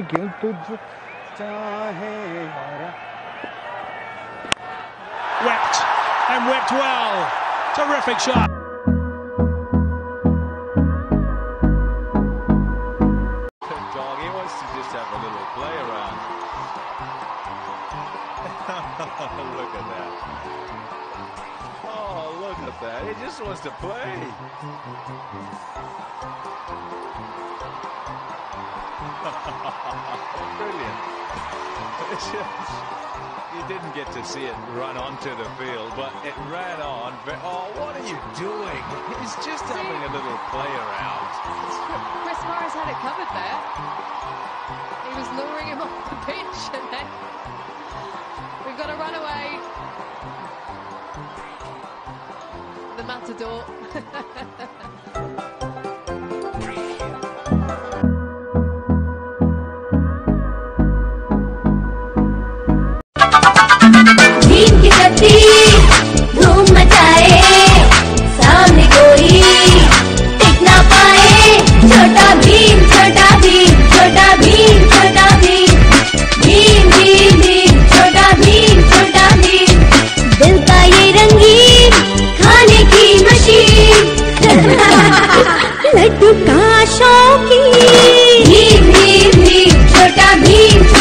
क्यों तुझ चाहे Whipped and whipped well. Terrific shot. Dog, he wants to just have a little play around. Look at that. Oh, look at that. He just wants to play. Brilliant. You didn't get to see it run onto the field, but it ran on. Oh, what are you doing? He's just having a little play around. Chris Morris had it covered there. He was luring him off the pitch, and then we've got a runaway. The Matador. धूम मचाए सामने कोई टिक ना पाए छोटा भीम छोटा भीम छोटा भीम छोटा भीम भीम भीम भीम छोटा भीम दिल का ये रंगीन खाने की मशीन लड्डू का शौकीन भीम भीम भीम छोटा भीम